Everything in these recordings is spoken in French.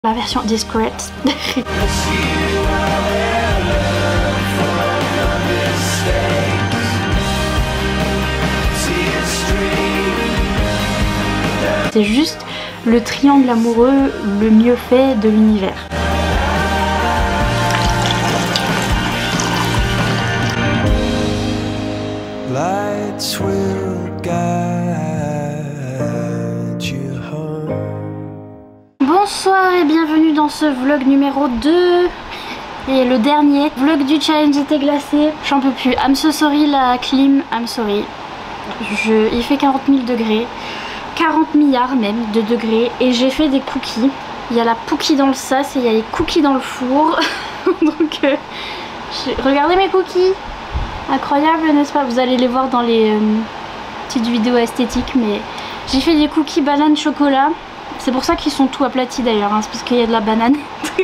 La version discrète. C'est juste le triangle amoureux le mieux fait de l'univers. Lights will guide you home. Bonsoir et bienvenue dans ce vlog numéro 2 et le dernier vlog du challenge été glacé. J'en peux plus, I'm so sorry la clim, I'm sorry. Il fait 40 000 degrés, 40 milliards même de degrés et j'ai fait des cookies. Il y a la pookie dans le sas et il y a les cookies dans le four. Donc regardez mes cookies. Incroyable, n'est-ce pas? Vous allez les voir dans les petites vidéos esthétiques, mais j'ai fait des cookies banane chocolat. C'est pour ça qu'ils sont tout aplatis d'ailleurs, hein, c'est parce qu'il y a de la banane.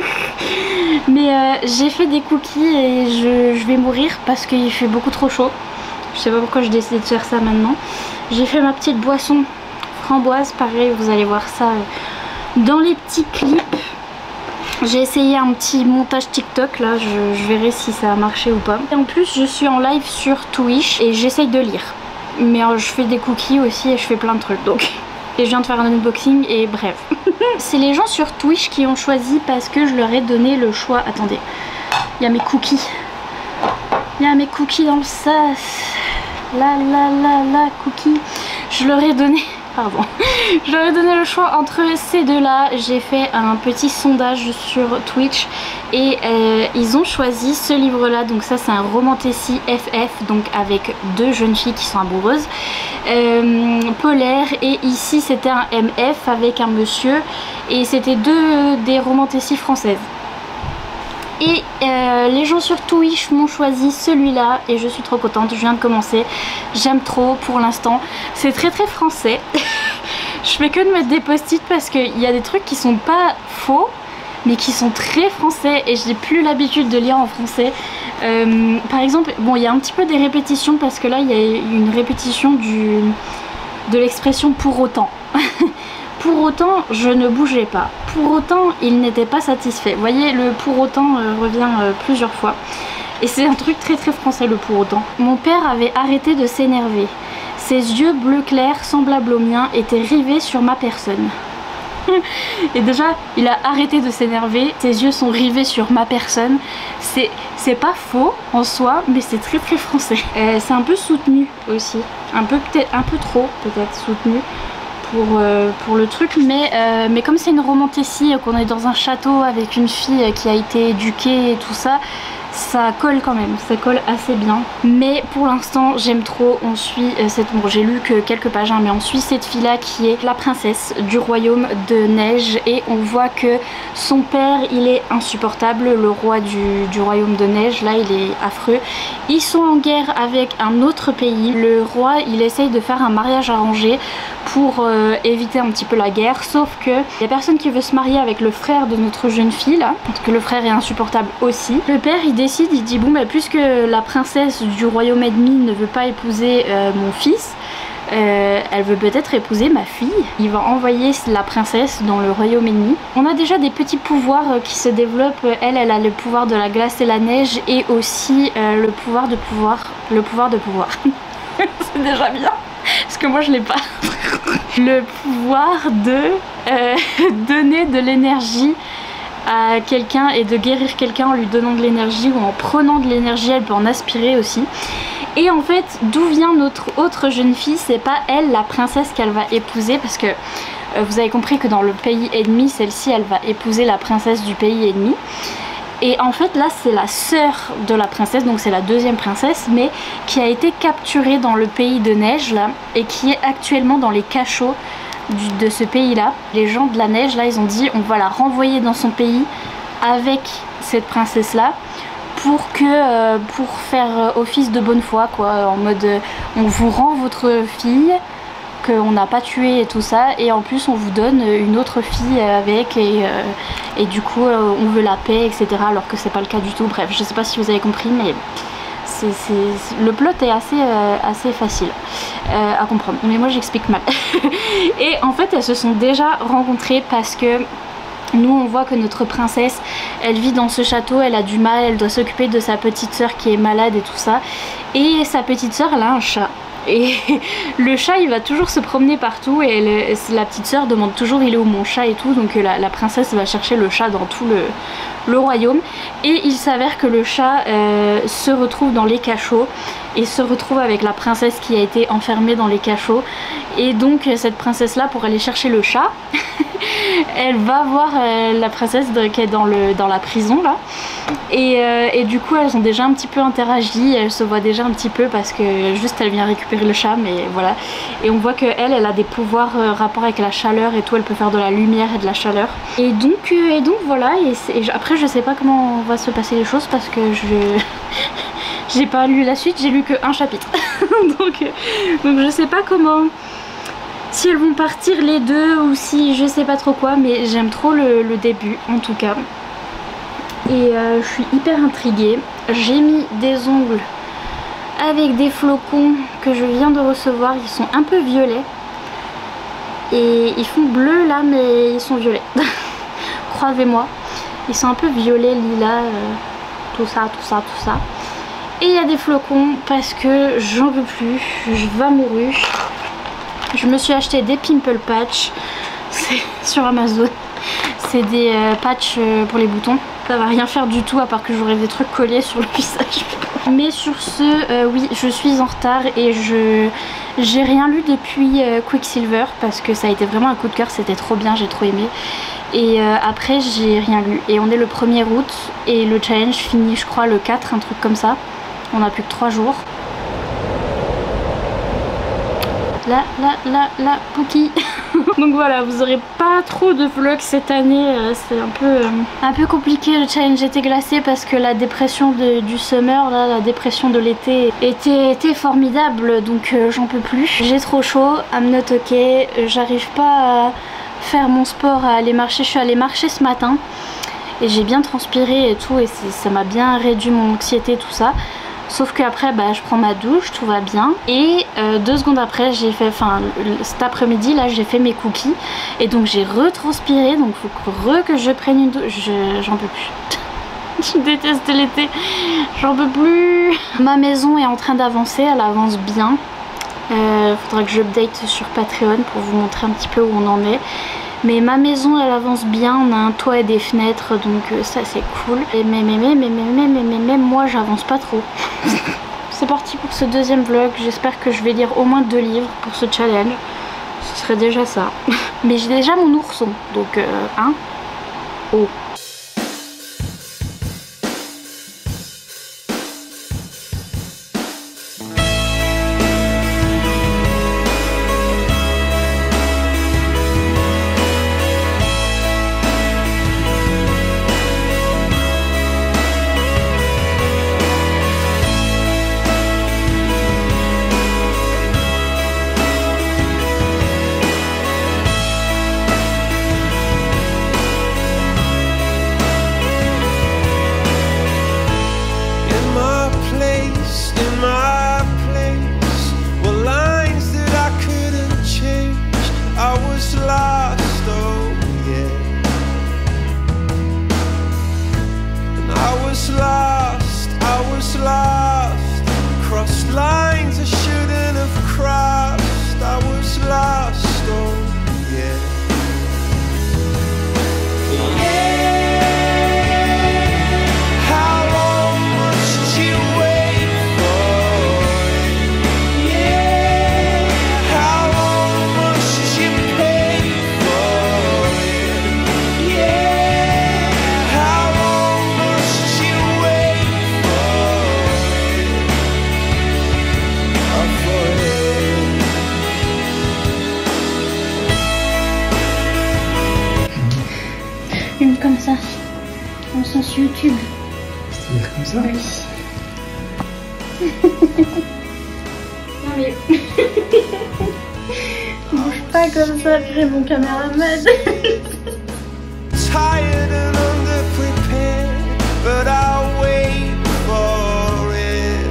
Mais j'ai fait des cookies et je vais mourir parce qu'il fait beaucoup trop chaud. Je sais pas pourquoi je décide de faire ça maintenant. J'ai fait ma petite boisson framboise, pareil, vous allez voir ça dans les petits clips. J'ai essayé un petit montage TikTok là, je verrai si ça a marché ou pas. Et en plus je suis en live sur Twitch et j'essaye de lire. Mais je fais des cookies aussi et je fais plein de trucs donc. Et je viens de faire un unboxing et bref. C'est les gens sur Twitch qui ont choisi parce que je leur ai donné le choix. Attendez, il y a mes cookies. Il y a mes cookies dans le sas. La cookies. Je leur ai donné... Pardon. Je leur ai donné le choix entre ces deux là. J'ai fait un petit sondage sur Twitch et ils ont choisi ce livre là. Donc ça c'est un romantasy FF, donc avec deux jeunes filles qui sont amoureuses, polaire, et ici c'était un MF avec un monsieur et c'était des romantasy françaises. Et les gens sur Twitch m'ont choisi celui-là et je suis trop contente, je viens de commencer, j'aime trop pour l'instant. C'est très français. Je fais que de mettre des post-it parce qu'il y a des trucs qui sont pas faux mais qui sont très français et j'ai plus l'habitude de lire en français. Par exemple, bon, il y a un petit peu des répétitions parce que là il y a une répétition de l'expression pour autant. Pour autant, je ne bougeais pas. Pour autant, il n'était pas satisfait. Vous voyez, le pour autant revient plusieurs fois. Et c'est un truc très français, le pour autant. Mon père avait arrêté de s'énerver. Ses yeux bleu clair, semblables aux miens, étaient rivés sur ma personne. Et déjà, il a arrêté de s'énerver. Ses yeux sont rivés sur ma personne. C'est pas faux en soi, mais c'est très français. C'est un peu soutenu aussi. Peut-être un peu trop, peut-être soutenu. Pour le truc, mais comme c'est une romantasy, qu'on est dans un château avec une fille qui a été éduquée et tout ça, ça colle quand même, ça colle assez bien. Mais pour l'instant j'aime trop. On suit bon, j'ai lu que quelques pages hein, mais on suit cette fille là qui est la princesse du royaume de neige et on voit que son père il est insupportable, le roi du royaume de neige là il est affreux. Ils sont en guerre avec un autre pays. Le roi il essaye de faire un mariage arrangé pour éviter un petit peu la guerre, sauf que il y a personne qui veut se marier avec le frère de notre jeune fille là, parce que le frère est insupportable aussi. Le père il décide, il dit bon bah puisque la princesse du royaume ennemi ne veut pas épouser mon fils, elle veut peut-être épouser ma fille. Il va envoyer la princesse dans le royaume ennemi. On a déjà des petits pouvoirs qui se développent. Elle a le pouvoir de la glace et la neige et aussi le pouvoir de pouvoir. C'est déjà bien parce que moi je l'ai pas. Le pouvoir de donner de l'énergie à quelqu'un et de guérir quelqu'un en lui donnant de l'énergie ou en prenant de l'énergie. Elle peut en aspirer aussi. Et en fait, d'où vient notre autre jeune fille? C'est pas elle la princesse qu'elle va épouser parce que vous avez compris que dans le pays ennemi, celle-ci elle va épouser la princesse du pays ennemi. Et en fait là c'est la sœur de la princesse, donc c'est la deuxième princesse, mais qui a été capturée dans le pays de neige là et qui est actuellement dans les cachots de ce pays là. Les gens de la neige là ils ont dit on va la renvoyer dans son pays avec cette princesse là pour faire office de bonne foi quoi, en mode on vous rend votre fille qu'on n'a pas tué et tout ça et en plus on vous donne une autre fille avec et du coup on veut la paix etc, alors que c'est pas le cas du tout. Bref, je sais pas si vous avez compris mais le plot est assez facile à comprendre mais moi j'explique mal. Et en fait elles se sont déjà rencontrées parce que Nous on voit que notre princesse, elle vit dans ce château, elle a du mal, elle doit s'occuper de sa petite sœur qui est malade et tout ça. Et sa petite sœur, elle a un chat. Et le chat il va toujours se promener partout et la petite sœur demande toujours il est où mon chat et tout. Donc la princesse va chercher le chat dans tout le royaume. Et il s'avère que le chat se retrouve dans les cachots et se retrouve avec la princesse qui a été enfermée dans les cachots. Et donc cette princesse là, pour aller chercher le chat, elle va voir la princesse qui est dans la prison là. Et du coup elles ont déjà un petit peu interagi, elles se voient déjà un petit peu parce que juste elle vient récupérer le chat, mais voilà. Et on voit qu'elle a des pouvoirs rapport avec la chaleur et tout, elle peut faire de la lumière et de la chaleur. Et donc voilà, et après je sais pas comment va se passer les choses parce que j'ai pas lu la suite, j'ai lu que un chapitre. donc je sais pas comment, si elles vont partir les deux ou si je sais pas trop quoi, mais j'aime trop le début en tout cas. Et je suis hyper intriguée. J'ai mis des ongles avec des flocons que je viens de recevoir, ils sont un peu violets. Et ils font bleu là, mais ils sont violets. Croyez-moi, ils sont un peu violets, lilas, tout ça. Et il y a des flocons parce que j'en peux plus, je vais mourir. Je me suis acheté des pimple patch sur Amazon. C'est des patchs pour les boutons. Ça va rien faire du tout à part que j'aurai des trucs collés sur le visage. Mais sur ce, oui, je suis en retard et j'ai rien lu depuis Quicksilver parce que ça a été vraiment un coup de cœur, c'était trop bien, j'ai trop aimé. Et après j'ai rien lu. Et on est le 1er août et le challenge finit je crois le 4, un truc comme ça. On a plus que 3 jours. Là, Pookie. Donc voilà, vous aurez pas trop de vlogs cette année, c'est un peu compliqué. Le challenge était glacé parce que la dépression du summer, là, la dépression de l'été était formidable, donc j'en peux plus. J'ai trop chaud, I'm not ok, j'arrive pas à faire mon sport, à aller marcher. Je suis allée marcher ce matin et j'ai bien transpiré et tout, et ça m'a bien réduit mon anxiété, tout ça. Sauf qu'après je prends ma douche, tout va bien. Et 2 secondes après j'ai fait, cet après-midi là j'ai fait mes cookies. Et donc j'ai retranspiré, donc faut que je prenne une douche. J'en peux plus. Je déteste l'été, j'en peux plus. Ma maison est en train d'avancer, elle avance bien. Faudra que j'update sur Patreon pour vous montrer un petit peu où on en est. Mais ma maison elle avance bien, on a un toit et des fenêtres, donc ça c'est cool. Mais moi j'avance pas trop. C'est parti pour ce deuxième vlog, j'espère que je vais lire au moins 2 livres pour ce challenge. Ce serait déjà ça. Mais j'ai déjà mon ourson, donc hein. Oh. Comme ça, en sens YouTube. C'est-à-dire comme ça? Oui. Non mais... Bouge pas comme ça, après mon caméraman. Tired and underprepared, but I'll wait for it.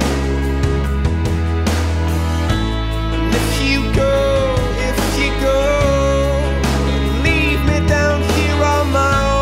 And if you go, leave me down here on my own.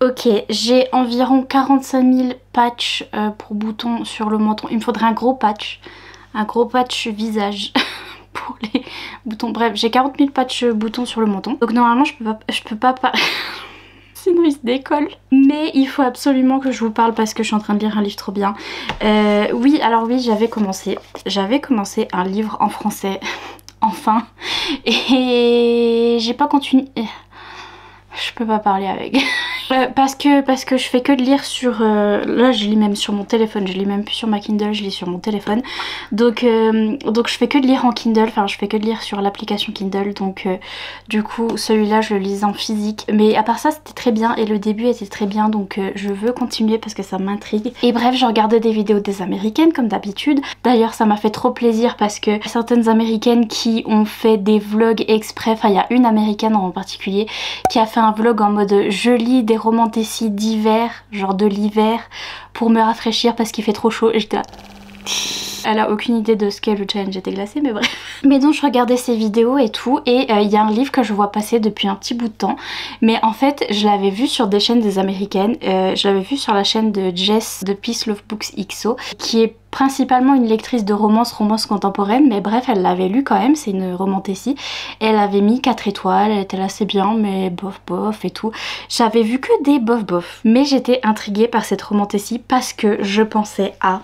Ok, j'ai environ 45 000 patchs pour boutons sur le menton. Il me faudrait un gros patch visage pour les boutons. Bref, j'ai 40 000 patchs boutons sur le menton. Donc normalement je peux pas sinon il se décolle. Mais il faut absolument que je vous parle parce que je suis en train de lire un livre trop bien. Oui, alors oui, j'avais commencé un livre en français. Enfin. Et j'ai pas continué. Je peux pas parler avec. Parce que je fais que de lire sur... là je lis même sur mon téléphone, je lis même plus sur ma Kindle, je lis sur mon téléphone. Donc je fais que de lire en Kindle, enfin je fais que de lire sur l'application Kindle. Donc du coup celui-là je le lisais en physique. Mais à part ça c'était très bien et le début était très bien. Donc je veux continuer parce que ça m'intrigue. Et bref, je regardais des vidéos des américaines comme d'habitude. D'ailleurs ça m'a fait trop plaisir parce que certaines américaines qui ont fait des vlogs exprès, enfin il y a une américaine en particulier qui a fait un vlog en mode je lis des romantécies d'hiver, genre de l'hiver, pour me rafraîchir parce qu'il fait trop chaud. Et j'étais là... Elle a aucune idée de ce qu'est le challenge était glacé, mais bref. Mais donc je regardais ses vidéos et tout, et il y a un livre que je vois passer depuis un petit bout de temps. Mais en fait, je l'avais vu sur des chaînes des américaines. Je l'avais vu sur la chaîne de Jess de Peace Love Books XO, qui est principalement une lectrice de romance contemporaine, mais bref, elle l'avait lu quand même, c'est une romantécie. Et elle avait mis 4 étoiles, elle était là, c'est bien, mais bof bof et tout. J'avais vu que des bof bof. Mais j'étais intriguée par cette romantécie parce que je pensais à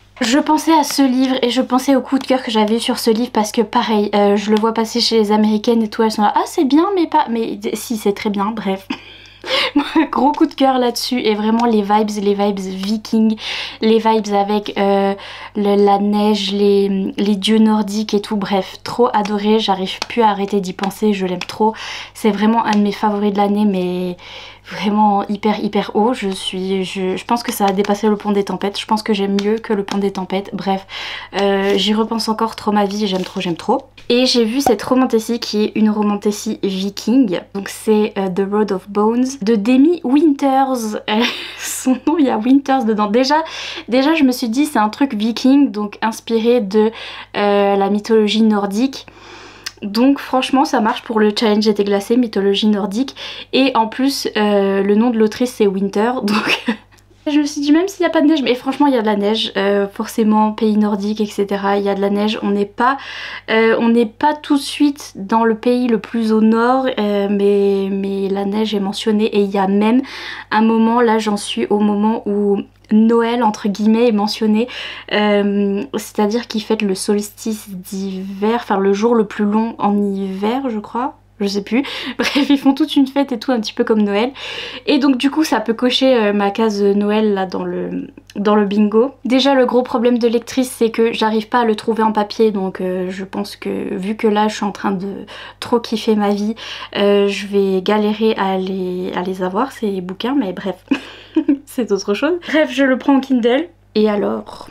ce livre et je pensais au coup de cœur que j'avais eu sur ce livre parce que pareil, je le vois passer chez les américaines et tout, elles sont là, ah c'est bien mais pas, mais si c'est très bien, bref. Gros coup de cœur là-dessus et vraiment les vibes vikings, les vibes avec la neige, les dieux nordiques et tout, bref, trop adoré, j'arrive plus à arrêter d'y penser, je l'aime trop, c'est vraiment un de mes favoris de l'année, mais vraiment hyper haut. Je pense que ça a dépassé le pont des tempêtes, je pense que j'aime mieux que le pont des tempêtes, bref, j'y repense encore trop ma vie, j'aime trop. Et j'ai vu cette romantécie qui est une romantécie viking, donc c'est The Road of Bones de Demi Winters. Son nom, il y a Winters dedans. Déjà je me suis dit c'est un truc viking, donc inspiré de la mythologie nordique. Donc franchement ça marche pour le challenge été glacé, mythologie nordique. Et en plus le nom de l'autrice c'est Winter, donc je me suis dit même s'il n'y a pas de neige, mais franchement il y a de la neige, forcément pays nordique etc, il y a de la neige, on n'est pas tout de suite dans le pays le plus au nord, mais la neige est mentionnée et il y a même un moment, là j'en suis au moment où Noël entre guillemets est mentionné, c'est-à-dire qu'ils fêtent le solstice d'hiver, enfin le jour le plus long en hiver je crois, je sais plus, bref ils font toute une fête et tout un petit peu comme Noël, et donc du coup ça peut cocher ma case Noël là dans le bingo. Déjà le gros problème de lectrice c'est que j'arrive pas à le trouver en papier, donc je pense que vu que là je suis en train de trop kiffer ma vie, je vais galérer à les avoir ces bouquins, mais bref c'est autre chose. Bref, je le prends en Kindle et alors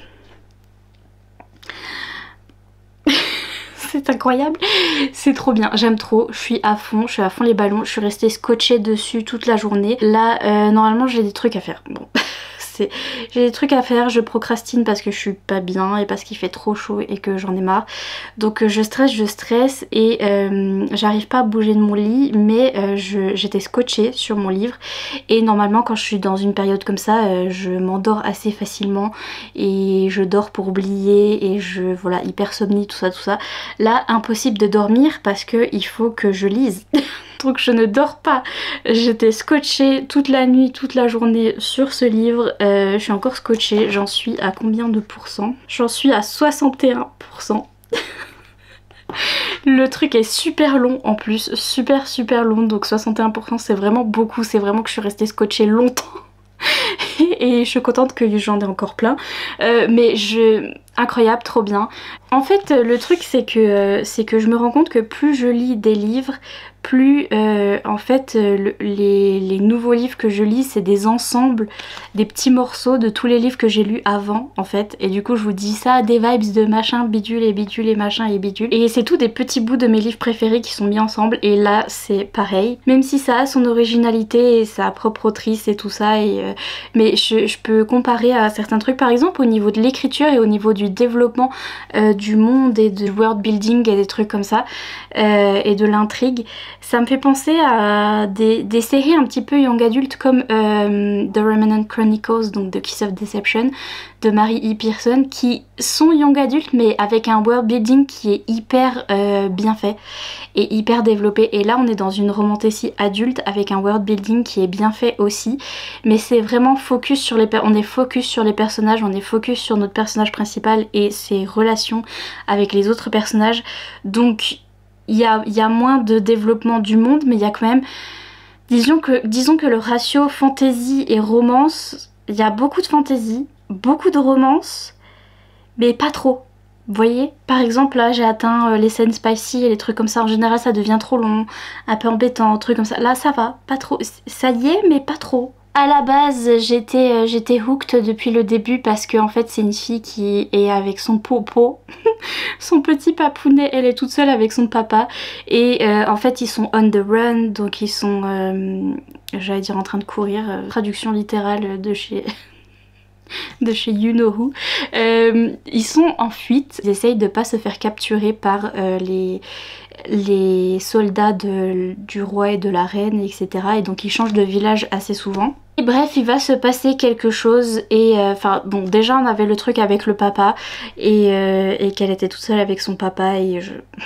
c'est incroyable, c'est trop bien, j'aime trop, je suis à fond les ballons, je suis restée scotchée dessus toute la journée. Là normalement j'ai des trucs à faire, bon j'ai des trucs à faire, je procrastine parce que je suis pas bien et parce qu'il fait trop chaud et que j'en ai marre. Donc je stresse et j'arrive pas à bouger de mon lit, mais j'étais scotchée sur mon livre et normalement quand je suis dans une période comme ça je m'endors assez facilement et je dors pour oublier et voilà, hypersomnie tout ça. Là impossible de dormir parce que il faut que je lise. Donc je ne dors pas, j'étais scotchée toute la nuit, toute la journée sur ce livre, je suis encore scotchée, j'en suis à combien de pourcents? J'en suis à 61%. Le truc est super long en plus, super long, donc 61% c'est vraiment beaucoup, c'est vraiment que je suis restée scotchée longtemps. Et je suis contente que j'en ai encore plein, mais incroyable, trop bien. En fait le truc c'est que je me rends compte que plus je lis des livres, plus en fait les nouveaux livres que je lis c'est des ensembles, des petits morceaux de tous les livres que j'ai lus avant en fait, et du coup je vous dis ça, des vibes de machin bidule et machin et bidule, et c'est tout des petits bouts de mes livres préférés qui sont mis ensemble, et là c'est pareil, même si ça a son originalité et sa propre autrice et tout ça, mais je peux comparer à certains trucs, par exemple au niveau de l'écriture et au niveau du du développement du monde et du world building et des trucs comme ça, et de l'intrigue. Ça me fait penser à des séries un petit peu young adulte comme The Remnant Chronicles, donc The Kiss of Deception de Mary E. Pearson, qui sont young adultes mais avec un world building qui est hyper bien fait et hyper développé. Et là on est dans une romantasy adulte avec un world building qui est bien fait aussi, mais c'est vraiment focus sur on est focus sur les personnages, on est focus sur notre personnage principal et ses relations avec les autres personnages. Donc il y a moins de développement du monde, mais il y a quand même, disons que le ratio fantasy et romance, il y a beaucoup de fantasy, beaucoup de romance, mais pas trop. Vous voyez, par exemple là j'ai atteint les scènes spicy et les trucs comme ça, en général ça devient trop long, un peu embêtant, trucs comme ça. Là ça va, pas trop, ça y est mais pas trop. À la base j'étais hooked depuis le début parce que en fait c'est une fille qui est avec son popo, son petit papounet, elle est toute seule avec son papa et en fait ils sont on the run, donc ils sont, j'allais dire en train de courir, traduction littérale de chez... de chez You Know Who. Ils sont en fuite, ils essayent de pas se faire capturer par les soldats du roi et de la reine, etc. Et donc ils changent de village assez souvent. Et bref, il va se passer quelque chose et enfin bon, déjà on avait le truc avec le papa et qu'elle était toute seule avec son papa et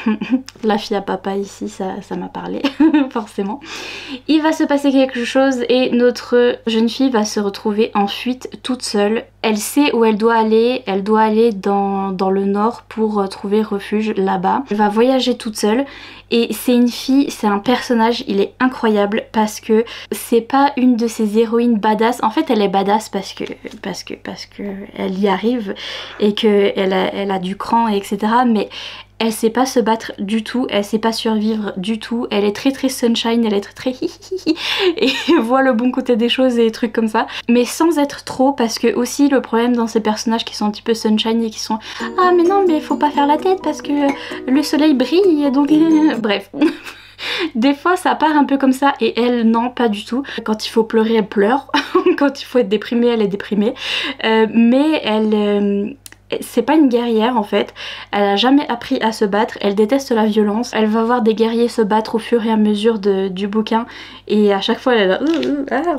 la fille à papa ici, ça m'a parlé forcément. Il va se passer quelque chose et notre jeune fille va se retrouver en fuite toute seule. Elle sait où elle doit aller dans le nord pour trouver refuge là-bas. Elle va voyager toute seule et c'est une fille, c'est un personnage, il est incroyable parce que c'est pas une de ces héroïnes badass. En fait elle est badass parce que elle y arrive et que elle a du cran et etc. Mais elle sait pas se battre du tout, elle sait pas survivre du tout, elle est très sunshine, elle est très hihihi et voit le bon côté des choses et des trucs comme ça, mais sans être trop, parce que aussi le problème dans ces personnages qui sont un petit peu sunshine et qui sont ah mais non mais faut pas faire la tête parce que le soleil brille et donc bref. Des fois ça part un peu comme ça et elle non pas du tout. Quand il faut pleurer elle pleure, quand il faut être déprimée elle est déprimée, mais elle... c'est pas une guerrière en fait, elle a jamais appris à se battre, elle déteste la violence, elle va voir des guerriers se battre au fur et à mesure du bouquin et à chaque fois elle est là,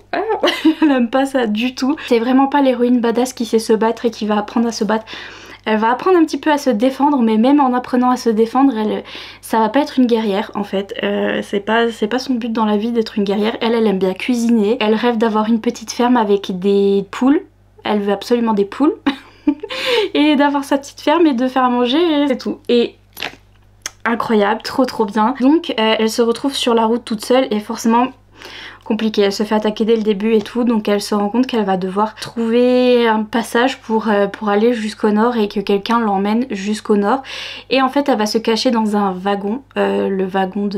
elle aime pas ça du tout. C'est vraiment pas l'héroïne badass qui sait se battre et qui va apprendre à se battre. Elle va apprendre un petit peu à se défendre, mais même en apprenant à se défendre, ça va pas être une guerrière en fait. C'est pas son but dans la vie d'être une guerrière. Elle aime bien cuisiner, elle rêve d'avoir une petite ferme avec des poules, elle veut absolument des poules. Et d'avoir sa petite ferme et de faire à manger et c'est tout. Et incroyable, trop bien. Donc elle se retrouve sur la route toute seule et forcément compliqué, elle se fait attaquer dès le début et tout, donc elle se rend compte qu'elle va devoir trouver un passage pour aller jusqu'au nord et que quelqu'un l'emmène jusqu'au nord. Et en fait elle va se cacher dans un wagon, le wagon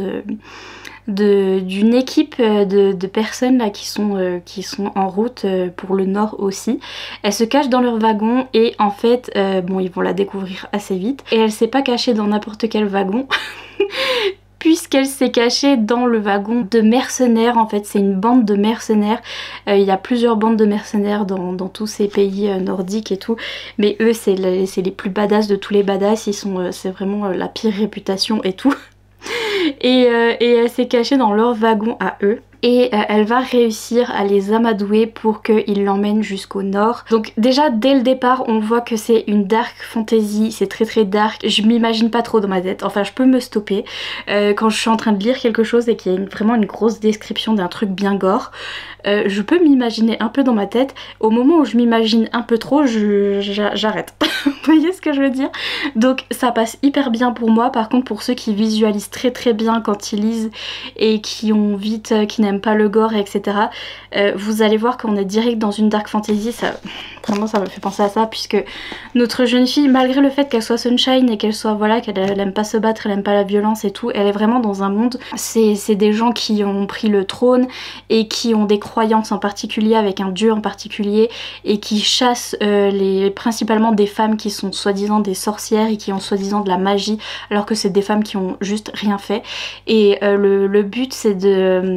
d'une équipe de personnes là qui sont en route pour le nord aussi. Elle se cache dans leur wagon et en fait bon ils vont la découvrir assez vite et elle s'est pas cachée dans n'importe quel wagon puisqu'elle s'est cachée dans le wagon de mercenaires. En fait c'est une bande de mercenaires, il y a plusieurs bandes de mercenaires dans tous ces pays nordiques et tout, mais eux c'est les plus badass de tous les badass, c'est vraiment la pire réputation et tout. Et elle s'est cachée dans leur wagon à eux. Et elle va réussir à les amadouer pour qu'ils l'emmènent jusqu'au nord. Donc déjà dès le départ on voit que c'est une dark fantasy, c'est très dark. Je m'imagine pas trop dans ma tête, enfin je peux me stopper quand je suis en train de lire quelque chose et qu'il y a vraiment une grosse description d'un truc bien gore. Je peux m'imaginer un peu dans ma tête. Au moment où je m'imagine un peu trop, j'arrête. Vous voyez ce que je veux dire? Donc ça passe hyper bien pour moi. Par contre pour ceux qui visualisent très bien quand ils lisent et qui n'aiment pas le gore etc, vous allez voir qu'on est direct dans une dark fantasy. Vraiment ça me fait penser à ça, puisque notre jeune fille, malgré le fait qu'elle soit sunshine et qu'elle soit voilà, qu'elle aime pas se battre, elle aime pas la violence et tout, elle est vraiment dans un monde, c'est des gens qui ont pris le trône et qui ont des croyances en particulier avec un dieu en particulier et qui chassent principalement des femmes qui sont soi-disant des sorcières et qui ont soi-disant de la magie alors que c'est des femmes qui ont juste rien fait. Et le but c'est de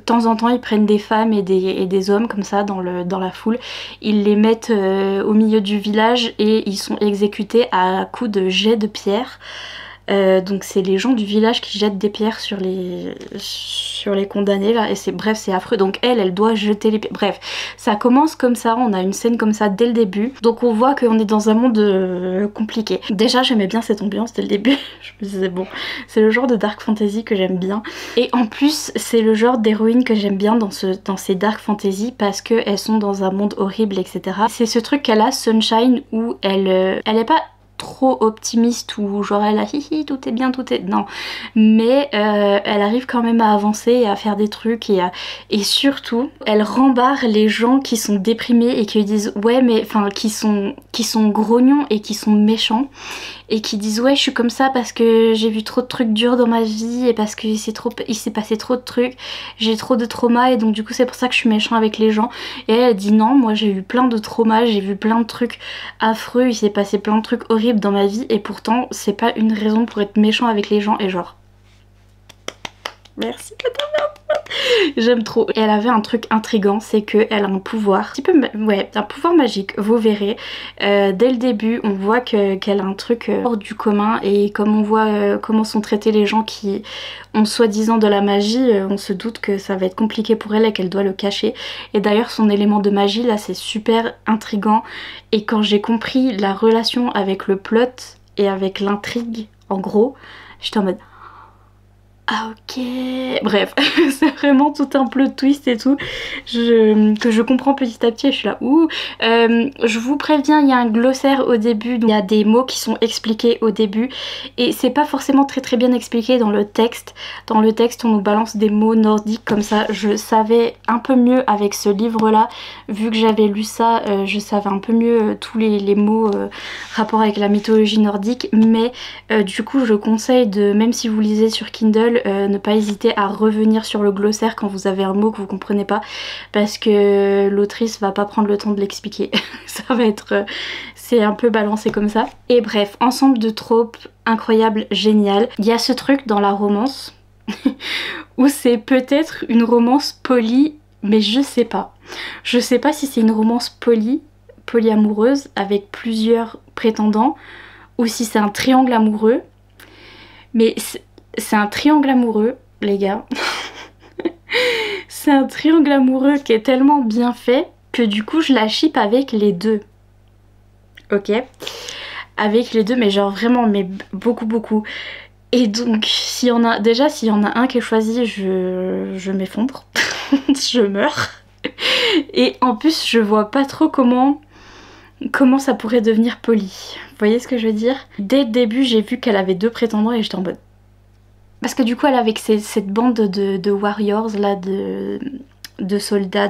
temps en temps ils prennent des femmes et des hommes comme ça dans la foule, ils les mettent au milieu du village et ils sont exécutés à coups de jets de pierre. Donc c'est les gens du village qui jettent des pierres sur les condamnés là, et c'est affreux. Donc elle doit jeter les pierres. Bref, ça commence comme ça, on a une scène comme ça dès le début. Donc on voit qu'on est dans un monde compliqué. Déjà j'aimais bien cette ambiance dès le début. Je me disais bon, c'est le genre de dark fantasy que j'aime bien. Et en plus c'est le genre d'héroïne que j'aime bien dans ces dark fantasy parce qu'elles sont dans un monde horrible, etc. C'est ce truc qu'elle a, Sunshine, où elle est pas trop optimiste ou genre elle a hihi tout est bien, tout est... Non, mais elle arrive quand même à avancer et à faire des trucs et surtout elle rembarre les gens qui sont déprimés et qui disent ouais mais enfin qui sont grognons et qui sont méchants et qui disent ouais je suis comme ça parce que j'ai vu trop de trucs durs dans ma vie et parce que il s'est passé trop de trucs, j'ai trop de traumas et donc du coup c'est pour ça que je suis méchant avec les gens. Et elle dit non, moi j'ai eu plein de traumas, j'ai vu plein de trucs affreux, il s'est passé plein de trucs horribles dans ma vie et pourtant c'est pas une raison pour être méchant avec les gens. Et genre merci j'aime trop. Et elle avait un truc intriguant, c'est qu'elle a un pouvoir, un petit peu, ouais, un pouvoir magique, vous verrez. Dès le début, on voit qu'elle a un truc hors du commun et comme on voit comment sont traités les gens qui ont soi-disant de la magie, on se doute que ça va être compliqué pour elle et qu'elle doit le cacher. Et d'ailleurs, son élément de magie, là, c'est super intriguant. Et quand j'ai compris la relation avec le plot et avec l'intrigue, en gros, j'étais en mode... Ah ok, bref, c'est vraiment tout un plot twist et tout que je comprends petit à petit et je suis là ouh. Je vous préviens, il y a un glossaire au début, donc il y a des mots qui sont expliqués au début et c'est pas forcément très bien expliqué dans le texte. Dans le texte on nous balance des mots nordiques comme ça, je savais un peu mieux avec ce livre là, vu que j'avais lu ça, je savais un peu mieux tous les mots rapport avec la mythologie nordique, mais du coup je conseille de, même si vous lisez sur Kindle, ne pas hésiter à revenir sur le glossaire quand vous avez un mot que vous comprenez pas parce que l'autrice va pas prendre le temps de l'expliquer. Ça va être... c'est un peu balancé comme ça. Et bref, ensemble de tropes incroyables, génial. Il y a ce truc dans la romance où c'est peut-être une romance polie, mais je sais pas. Je sais pas si c'est une romance polyamoureuse avec plusieurs prétendants ou si c'est un triangle amoureux. Mais c'est un triangle amoureux, les gars. C'est un triangle amoureux qui est tellement bien fait que du coup je la ship avec les deux. Ok, avec les deux, mais genre vraiment, mais beaucoup. Et donc s'il y en a, déjà s'il y en a un qui est choisi, je m'effondre. Je meurs. Et en plus je vois pas trop comment ça pourrait devenir poli. Vous voyez ce que je veux dire? Dès le début j'ai vu qu'elle avait deux prétendants et j'étais en mode... Parce que du coup elle est avec cette bande de warriors là, de soldats,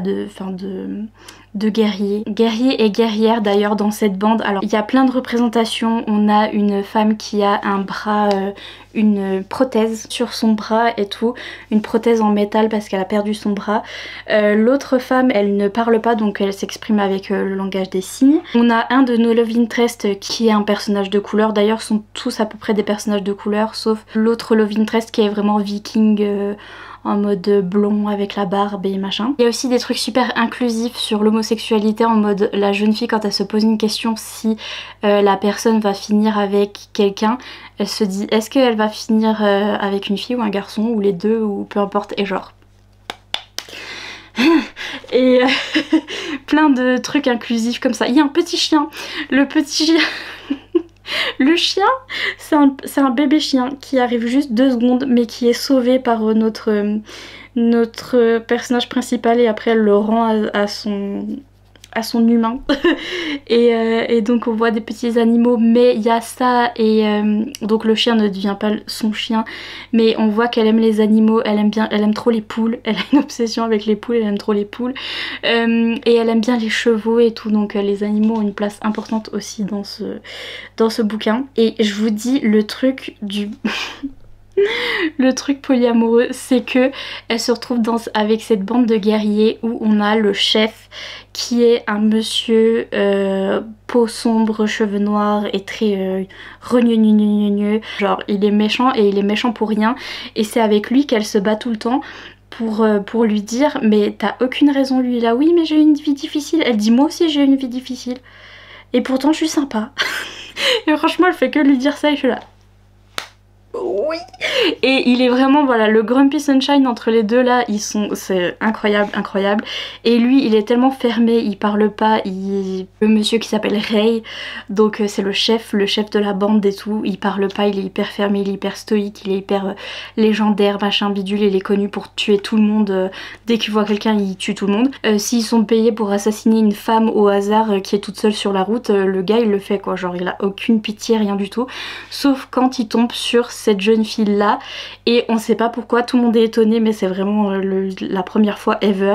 de guerriers. Guerriers et guerrières d'ailleurs dans cette bande. Alors il y a plein de représentations. On a une femme qui a un bras, une prothèse sur son bras et tout. Une prothèse en métal parce qu'elle a perdu son bras. L'autre femme elle ne parle pas donc elle s'exprime avec le langage des signes. On a un de nos love interest qui est un personnage de couleur. D'ailleurs sont tous à peu près des personnages de couleur sauf l'autre love interest qui est vraiment viking, en mode blond avec la barbe et machin. Il y a aussi des trucs super inclusifs sur l'homosexualité en mode la jeune fille quand elle se pose une question si la personne va finir avec quelqu'un, elle se dit est-ce qu'elle va finir avec une fille ou un garçon ou les deux ou peu importe et genre... Et plein de trucs inclusifs comme ça. Il y a un petit chien, le petit chien... Le chien, c'est un bébé chien qui arrive juste 2 secondes mais qui est sauvé par notre personnage principal et après elle le rend à son humain. et donc on voit des petits animaux mais il y a ça et donc le chien ne devient pas son chien mais on voit qu'elle aime les animaux, elle aime trop les poules, elle a une obsession avec les poules, elle aime trop les poules et elle aime bien les chevaux et tout donc les animaux ont une place importante aussi dans ce bouquin. Et je vous dis le truc du... Le truc polyamoureux c'est que elle se retrouve avec cette bande de guerriers où on a le chef qui est un monsieur peau sombre, cheveux noirs et très genre il est méchant et il est méchant pour rien et c'est avec lui qu'elle se bat tout le temps pour lui dire mais t'as aucune raison. Lui là oui mais j'ai eu une vie difficile. Elle dit moi aussi j'ai eu une vie difficile et pourtant je suis sympa. Et franchement elle fait que lui dire ça et je suis là oui. Et il est vraiment voilà le Grumpy Sunshine entre les deux là, c'est incroyable incroyable. Et lui il est tellement fermé, il parle pas, le monsieur qui s'appelle Ray, donc c'est le chef de la bande et tout, il parle pas, il est hyper fermé, il est hyper stoïque, il est hyper légendaire machin bidule, il est connu pour tuer tout le monde, dès qu'il voit quelqu'un il tue tout le monde. S'ils sont payés pour assassiner une femme au hasard qui est toute seule sur la route, le gars il le fait quoi, genre il a aucune pitié rien du tout, sauf quand il tombe sur cette jeune fille là et on sait pas pourquoi, tout le monde est étonné mais c'est vraiment la première fois ever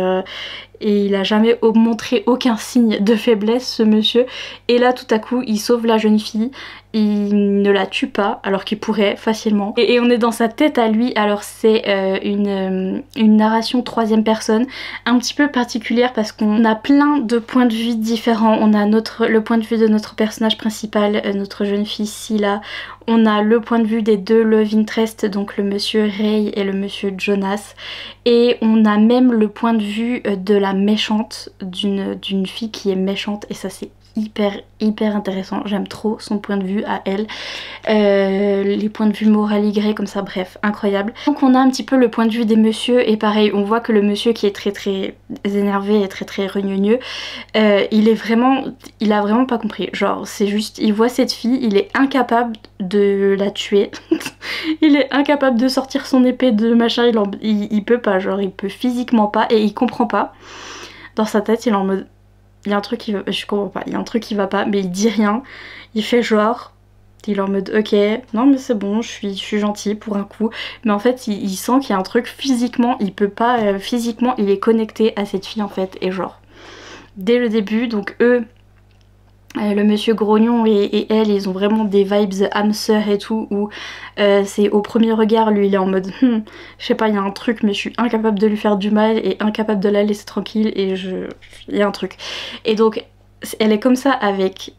et il a jamais montré aucun signe de faiblesse ce monsieur et là tout à coup il sauve la jeune fille, il ne la tue pas alors qu'il pourrait facilement et on est dans sa tête à lui. Alors c'est une narration troisième personne un petit peu particulière parce qu'on a plein de points de vue différents. On a le point de vue de notre personnage principal, notre jeune fille Scylla, on a le point de vue des deux love interest, donc le monsieur Ray et le monsieur Jonas, et on a même le point de vue de la méchante, d'une fille qui est méchante et ça c'est hyper intéressant, j'aime trop son point de vue à elle, les points de vue moraligrés comme ça, bref, incroyable. Donc on a un petit peu le point de vue des messieurs et pareil, on voit que le monsieur qui est très énervé et très rugneux, il a vraiment pas compris, genre c'est juste, il voit cette fille, il est incapable de la tuer, il est incapable de sortir son épée de machin, il peut pas, genre il peut physiquement pas et il comprend pas. Dans sa tête il est en mode il y a un truc qui va, je comprends pas, il y a un truc qui va pas, mais il dit rien, il fait genre, il est en mode ok, non mais c'est bon, je suis gentil pour un coup, mais en fait il sent qu'il y a un truc physiquement, il peut pas, physiquement il est connecté à cette fille en fait, et genre, dès le début, donc eux, le monsieur Grognon et elle, ils ont vraiment des vibes âme sœur et tout, où c'est au premier regard, lui il est en mode je sais pas, il y a un truc mais je suis incapable de lui faire du mal et incapable de la laisser tranquille et il y a un truc. Et donc elle est comme ça avec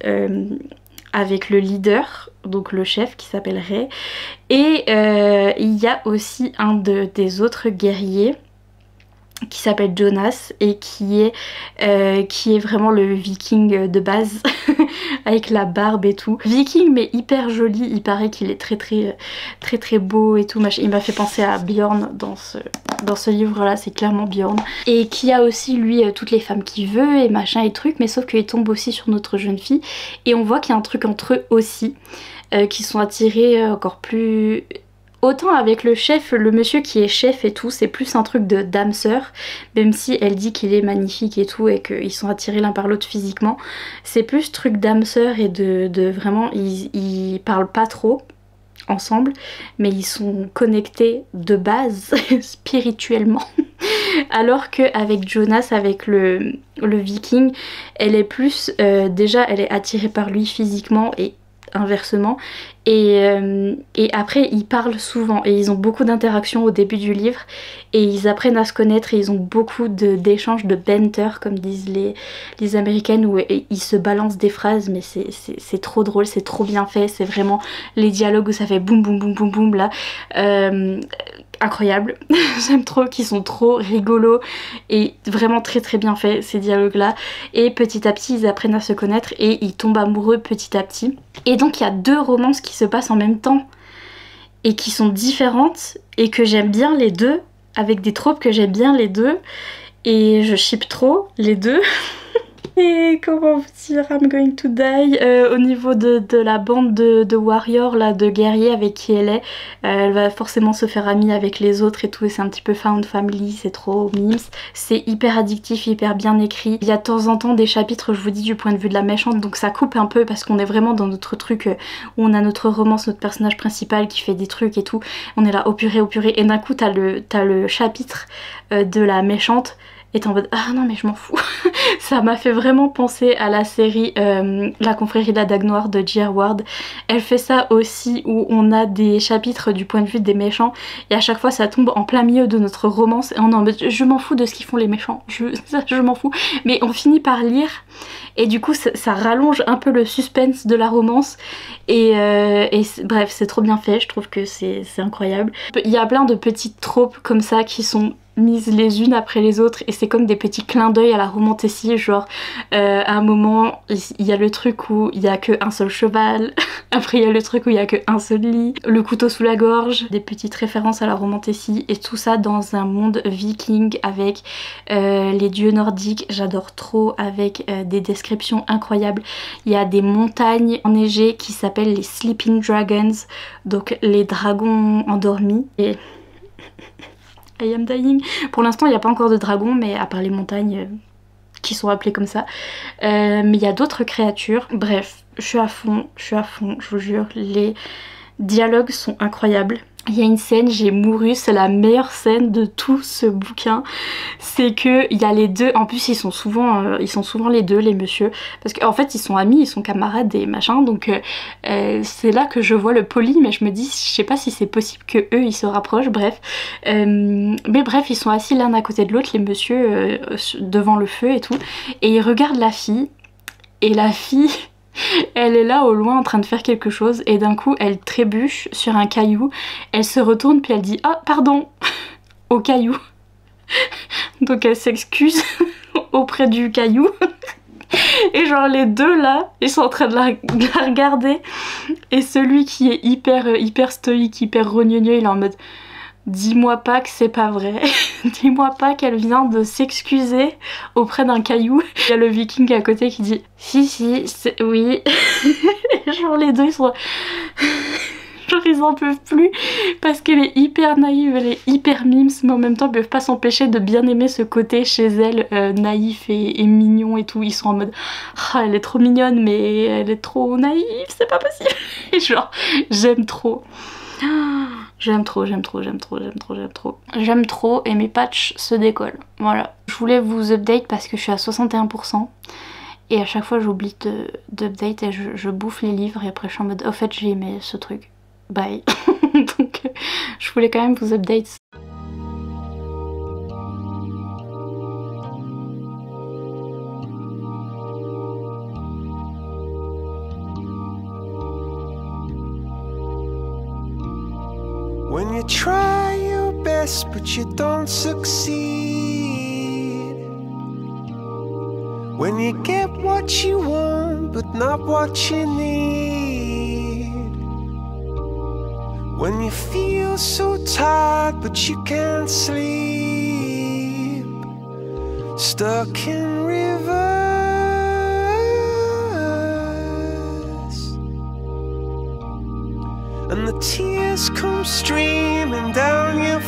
le leader, donc le chef qui s'appelle Ray, et il y a aussi un des autres guerriers qui s'appelle Jonas et qui est vraiment le viking de base avec la barbe et tout, viking mais hyper joli, il paraît qu'il est très beau et tout machin. Il m'a fait penser à Bjorn dans ce livre là, c'est clairement Bjorn, et qui a aussi lui toutes les femmes qu'il veut et machin et truc, mais sauf qu'il tombe aussi sur notre jeune fille et on voit qu'il y a un truc entre eux aussi, qui sont attirés encore plus. Autant avec le chef, le monsieur qui est chef et tout, c'est plus un truc de dame sœur, même si elle dit qu'il est magnifique et tout et qu'ils sont attirés l'un par l'autre physiquement. C'est plus truc dame sœur et de vraiment, ils parlent pas trop ensemble, mais ils sont connectés de base spirituellement. Alors qu'avec Jonas, avec le viking, elle est plus, déjà elle est attirée par lui physiquement et inversement, et après ils parlent souvent et ils ont beaucoup d'interactions au début du livre et ils apprennent à se connaître et ils ont beaucoup d'échanges de banter comme disent les américaines, où ils se balancent des phrases mais c'est trop drôle, c'est trop bien fait, c'est vraiment les dialogues où ça fait boum boum boum boum boum là, incroyable. J'aime trop, qu'ils sont trop rigolos et vraiment très bien faits ces dialogues là, et petit à petit ils apprennent à se connaître et ils tombent amoureux petit à petit. Et donc il y a deux romances qui se passent en même temps et qui sont différentes et que j'aime bien les deux, avec des tropes que j'aime bien les deux, et je ship trop les deux. Et comment vous dire, I'm going to die. Au niveau de la bande de warriors là, de guerriers avec qui elle va forcément se faire amie avec les autres et tout, et c'est un petit peu found family, c'est trop mimes. C'est hyper addictif, hyper bien écrit. Il y a de temps en temps des chapitres, je vous dis, du point de vue de la méchante, donc ça coupe un peu parce qu'on est vraiment dans notre truc où on a notre romance, notre personnage principal qui fait des trucs et tout. On est là, au purée, et d'un coup t'as le chapitre de la méchante. Et t'es en mode ah non mais je m'en fous. Ça m'a fait vraiment penser à la série La confrérie de la Dague Noire de J.R. Ward. Elle fait ça aussi, où on a des chapitres du point de vue des méchants et à chaque fois ça tombe en plein milieu de notre romance et on est en mode je m'en fous de ce qu'ils font les méchants, je m'en fous. Mais on finit par lire et du coup ça rallonge un peu le suspense de la romance et bref c'est trop bien fait, je trouve que c'est incroyable. Il y a plein de petites tropes comme ça qui sont mises les unes après les autres et c'est comme des petits clins d'œil à la romantécie, genre à un moment il y a le truc où il y a qu'un seul cheval, après il y a le truc où il y a qu'un seul lit, le couteau sous la gorge, des petites références à la romantécie et tout ça dans un monde viking avec les dieux nordiques, j'adore trop, avec des descriptions incroyables. Il y a des montagnes enneigées qui s'appellent les Sleeping Dragons, donc les dragons endormis et I am dying. Pour l'instant il n'y a pas encore de dragons mais à part les montagnes qui sont appelées comme ça. Mais il y a d'autres créatures. Bref, je suis à fond, je vous jure. Les dialogues sont incroyables. Il y a une scène, j'ai mouru, c'est la meilleure scène de tout ce bouquin. C'est que il y a les deux, en plus ils sont souvent les deux, les messieurs. Parce qu'en fait ils sont amis, ils sont camarades et machin. Donc c'est là que je vois le poly, mais je me dis, je sais pas si c'est possible que eux ils se rapprochent, bref. Mais bref, ils sont assis l'un à côté de l'autre, les messieurs, devant le feu et tout. Et ils regardent la fille, et la fille... elle est là au loin en train de faire quelque chose et d'un coup elle trébuche sur un caillou, elle se retourne puis elle dit ah pardon au caillou. Donc elle s'excuse auprès du caillou et genre les deux là ils sont en train de la regarder et celui qui est hyper stoïque, hyper rognonieux, il est en mode dis-moi pas que c'est pas vrai, dis-moi pas qu'elle vient de s'excuser auprès d'un caillou. Il y a le viking à côté qui dit si, oui. Genre les deux ils sont... genre ils en peuvent plus parce qu'elle est hyper naïve, elle est hyper mimes, mais en même temps ils peuvent pas s'empêcher de bien aimer ce côté chez elle, naïf et mignon et tout. Ils sont en mode ah elle est trop mignonne mais elle est trop naïve, c'est pas possible. Et genre j'aime trop. J'aime trop et mes patchs se décollent. Voilà. Je voulais vous update parce que je suis à 61% et à chaque fois j'oublie d'update et je bouffe les livres et après je suis en mode au fait j'ai aimé ce truc. Bye. Donc je voulais quand même vous update. When you try your best but you don't succeed, when you get what you want but not what you need, when you feel so tired but you can't sleep, stuck in reverse, and the tears come streaming down your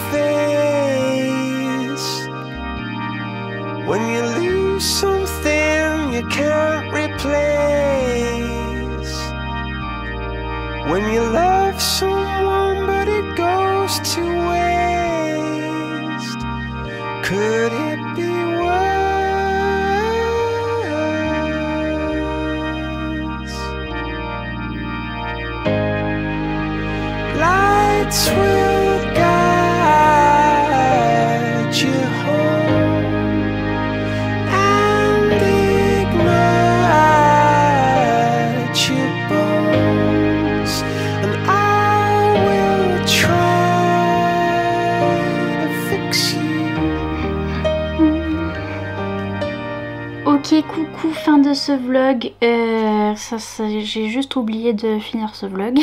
face, when you lose something you can't replace, when you love someone but it goes to waste, could it be worse? Lights will guide you home and ignite your bones, and I will try to fix you. Ok, coucou, fin de ce vlog. J'ai juste oublié de finir ce vlog.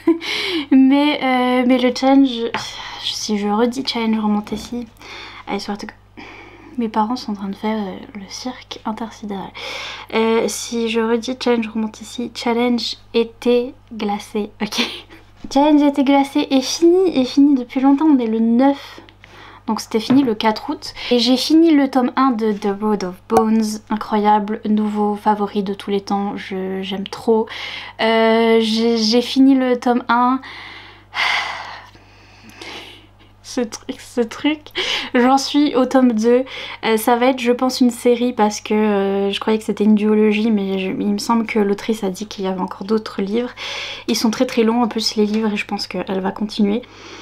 mais le challenge, si je redis challenge romantécie, allez, surtout que mes parents sont en train de faire le cirque intersidéral. Si je redis challenge romantécie, challenge été glacé, ok. Challenge été glacé est fini depuis longtemps, on est le 9. Donc c'était fini le 4 août. Et j'ai fini le tome 1 de The Road of Bones. Incroyable, nouveau favori de tous les temps. J'aime trop. J'ai fini le tome 1. ce truc. J'en suis au tome 2. Ça va être, je pense, une série parce que je croyais que c'était une duologie, mais il me semble que l'autrice a dit qu'il y avait encore d'autres livres. Ils sont très très longs en plus les livres et je pense qu'elle va continuer.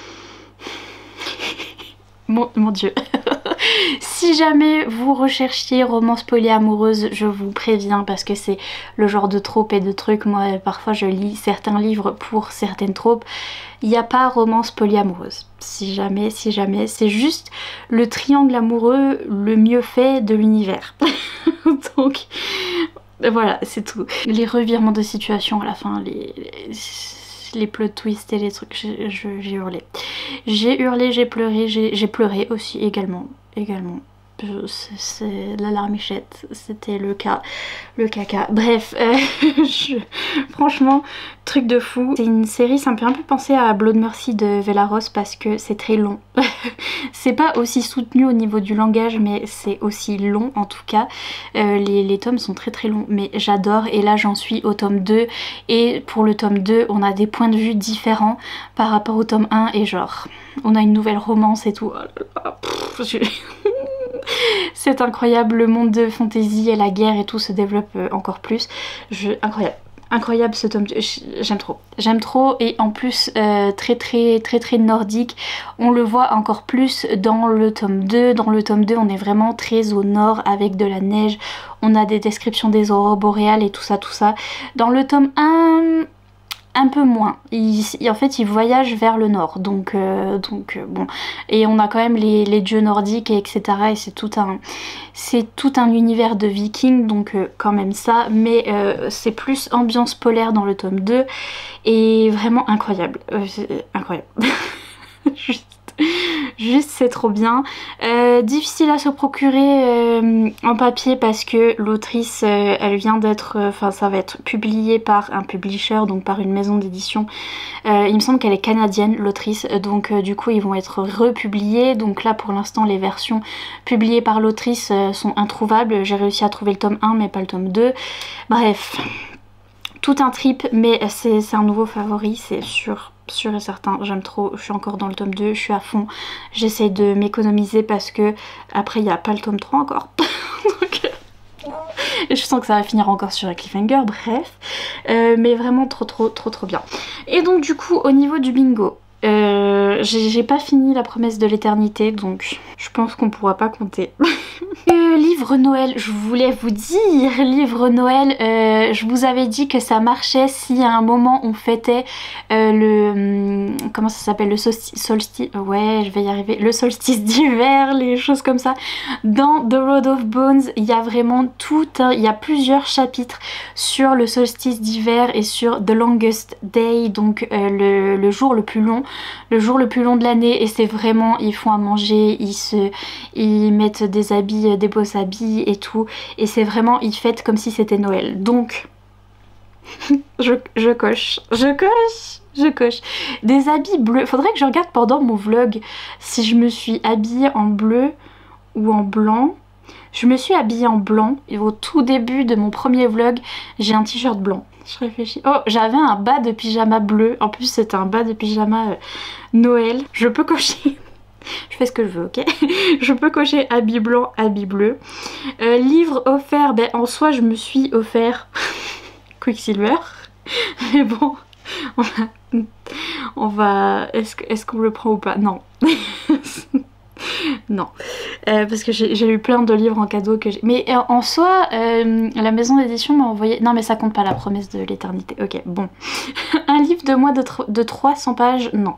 Mon Dieu. Si jamais vous recherchiez romance polyamoureuse, je vous préviens parce que c'est le genre de trope et de trucs. Moi parfois je lis certains livres pour certaines tropes. Il n'y a pas romance polyamoureuse. Si jamais, c'est juste le triangle amoureux le mieux fait de l'univers. Donc voilà, c'est tout. Les revirements de situation à la fin, les plot twists et les trucs, j'ai hurlé. J'ai hurlé, j'ai pleuré, j'ai pleuré aussi également. C'est la larmichette, c'était le caca. Bref, franchement, truc de fou. C'est une série, ça me fait un peu penser à Blood Mercy de Velaros parce que c'est très long. C'est pas aussi soutenu au niveau du langage, mais c'est aussi long en tout cas. Les tomes sont très très longs, mais j'adore. Et là j'en suis au tome 2. Et pour le tome 2, on a des points de vue différents par rapport au tome 1. Et genre, on a une nouvelle romance et tout. Oh là là, c'est incroyable, le monde de fantasy et la guerre et tout se développe encore plus. Incroyable ce tome, j'aime trop et en plus très nordique. On le voit encore plus dans le tome 2. Dans le tome 2 on est vraiment très au nord avec de la neige, on a des descriptions des aurores boréales et tout ça. Dans le tome 1, un peu moins. En fait il voyage vers le nord, donc bon, et on a quand même les dieux nordiques et etc. et c'est tout un univers de vikings, donc quand même ça, mais c'est plus ambiance polaire dans le tome 2 et vraiment incroyable. Incroyable. Juste c'est trop bien. Difficile à se procurer en papier parce que l'autrice elle vient d'être, ça va être publié par un publisher, donc par une maison d'édition. Il me semble qu'elle est canadienne l'autrice, donc du coup ils vont être republiés. Donc là pour l'instant les versions publiées par l'autrice sont introuvables. J'ai réussi à trouver le tome 1 mais pas le tome 2. Bref, tout un trip, mais c'est un nouveau favori, c'est sûr et certain. J'aime trop, je suis encore dans le tome 2, je suis à fond, j'essaye de m'économiser parce que après il n'y a pas le tome 3 encore. Donc, et je sens que ça va finir encore sur un cliffhanger, bref, mais vraiment trop bien. Et donc du coup au niveau du bingo, j'ai pas fini La promesse de l'éternité, donc je pense qu'on pourra pas compter. Livre Noël, je voulais vous dire, livre Noël, je vous avais dit que ça marchait si à un moment on fêtait comment ça s'appelle, le solstice, ouais je vais y arriver, le solstice d'hiver, les choses comme ça. Dans The Road of Bones, il y a vraiment il y a plusieurs chapitres sur le solstice d'hiver et sur The Longest Day, donc le jour le plus long de l'année, et c'est vraiment, ils font à manger, ils mettent des habits, des beaux habits et tout, et c'est vraiment, ils fêtent comme si c'était Noël. Donc je coche des habits bleus. Faudrait que je regarde pendant mon vlog si je me suis habillée en bleu ou en blanc. Je me suis habillée en blanc et au tout début de mon premier vlog j'ai un t-shirt blanc. Je réfléchis. Oh, j'avais un bas de pyjama bleu. En plus c'était un bas de pyjama Noël. Je peux cocher. Je fais ce que je veux, ok. Je peux cocher habit blanc, habit bleu. Livre offert, ben en soi je me suis offert Quicksilver. Mais bon, on va... Est-ce qu'on le prend ou pas? Non. Non, parce que j'ai eu plein de livres en cadeau que j'ai... Mais en soi, la maison d'édition m'a envoyé... Non mais ça compte pas, La promesse de l'éternité. Ok, bon. Un livre de moins de 300 pages, non.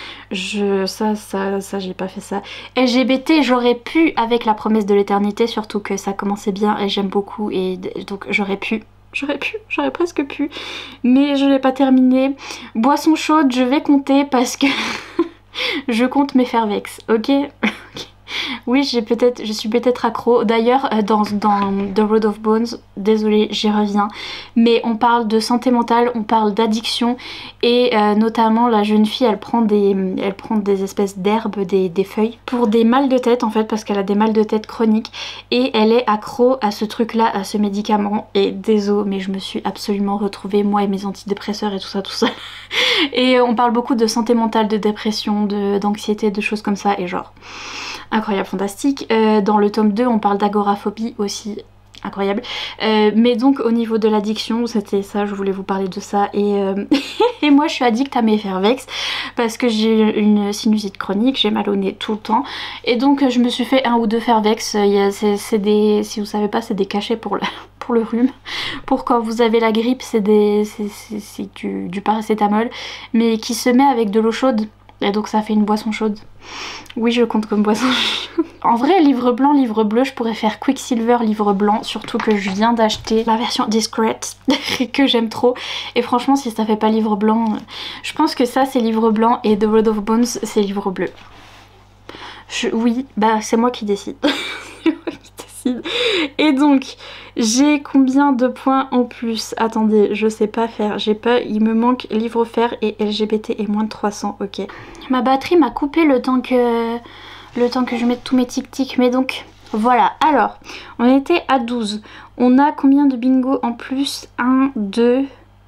Ça j'ai pas fait ça. LGBT, j'aurais pu avec La promesse de l'éternité, surtout que ça commençait bien et j'aime beaucoup, et donc j'aurais presque pu, mais je l'ai pas terminé. Boisson chaude, je vais compter parce que je compte mes Fairvex, ok. Oui, je suis peut-être accro. D'ailleurs, dans The Road of Bones, désolée, j'y reviens, mais on parle de santé mentale, on parle d'addiction et notamment la jeune fille, elle prend des espèces d'herbes, des feuilles pour des mal de tête en fait, parce qu'elle a des mal de tête chroniques et elle est accro à ce truc-là, à ce médicament. Et désolée, mais je me suis absolument retrouvée, moi et mes antidépresseurs et tout ça. Et on parle beaucoup de santé mentale, de dépression, d'anxiété, de choses comme ça et genre... incroyable, fantastique. Dans le tome 2 on parle d'agoraphobie aussi, incroyable. Mais donc au niveau de l'addiction, c'était ça, je voulais vous parler de ça. Et, et moi je suis addict à mes Fervex parce que j'ai une sinusite chronique, j'ai mal au nez tout le temps. Et donc je me suis fait 1 ou 2 Fervex. C'est des, si vous savez pas, c'est des cachets pour le rhume. Pour quand vous avez la grippe, c'est du paracétamol, mais qui se met avec de l'eau chaude. Et donc ça fait une boisson chaude. Oui, je compte comme boisson chaude. En vrai, livre blanc, livre bleu, je pourrais faire Quicksilver, livre blanc. Surtout que je viens d'acheter la version discrète que j'aime trop. Et franchement, si ça fait pas livre blanc, je pense que ça c'est livre blanc et The Road of Bones c'est livre bleu. Oui, bah c'est moi qui décide. C'est moi qui décide. Et donc, j'ai combien de points en plus? Attendez, je sais pas faire. Il me manque livre offert et LGBT et moins de 300, ok. Ma batterie m'a coupé le temps que je mette tous mes tic-tic. Mais donc, voilà. Alors, on était à 12. On a combien de bingo en plus? 1, 2...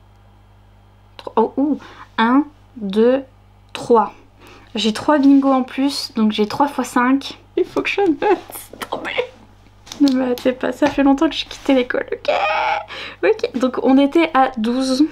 3. Oh, 1, 2, 3. J'ai 3 bingos en plus, donc j'ai 3 x 5. Il faut que je note, c'est trop bien. Ne me hâtez pas, ça fait longtemps que j'ai quitté l'école, ok. Ok, donc on était à 12.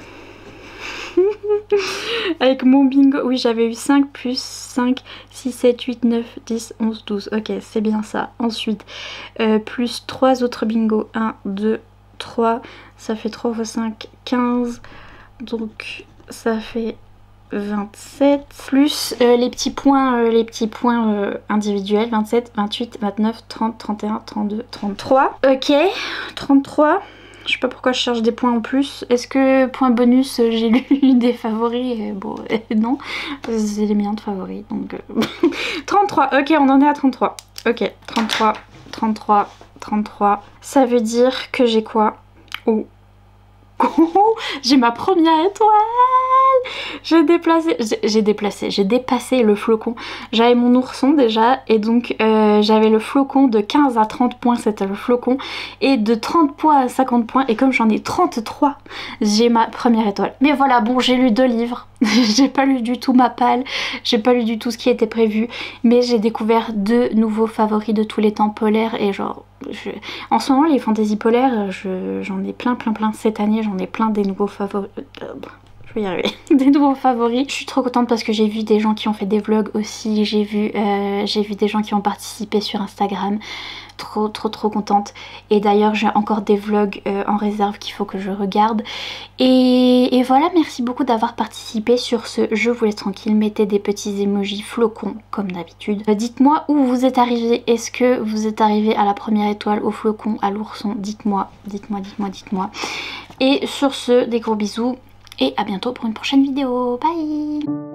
Avec mon bingo, oui j'avais eu 5 plus 5, 6, 7, 8, 9, 10, 11, 12. Ok, c'est bien ça. Ensuite, plus 3 autres bingos. 1, 2, 3. Ça fait 3 x 5, 15. Donc ça fait... 27 plus les petits points individuels, 27, 28, 29, 30, 31, 32, 33. Ok, 33. Je sais pas pourquoi je cherche des points en plus. Est-ce que point bonus j'ai lu des favoris? Bon, non, c'est les miens de favoris. Donc 33, ok, on en est à 33. Ok, 33, 33, 33. Ça veut dire que j'ai quoi? Oh. J'ai ma première étoile. J'ai dépassé le flocon. J'avais mon ourson déjà et donc j'avais le flocon de 15 à 30 points, c'était le flocon, et de 30 points à 50 points, et comme j'en ai 33, j'ai ma première étoile. Mais voilà, bon, j'ai lu 2 livres, j'ai pas lu du tout ma palle, j'ai pas lu du tout ce qui était prévu, mais j'ai découvert 2 nouveaux favoris de tous les temps polaires et genre... En ce moment les fantasy polaires, j'en ai plein cette année, j'en ai plein des nouveaux favoris. Je vais y arriver. Des nouveaux favoris. Je suis trop contente parce que j'ai vu des gens qui ont fait des vlogs aussi, j'ai vu des gens qui ont participé sur Instagram. Trop contente. Et d'ailleurs j'ai encore des vlogs en réserve qu'il faut que je regarde. Et voilà, merci beaucoup d'avoir participé sur ce Je vous laisse tranquille. Mettez des petits emojis flocons comme d'habitude. Dites-moi où vous êtes arrivé. Est-ce que vous êtes arrivé à la première étoile, au flocon, à l'ourson? Dites-moi. Et sur ce, des gros bisous et à bientôt pour une prochaine vidéo. Bye.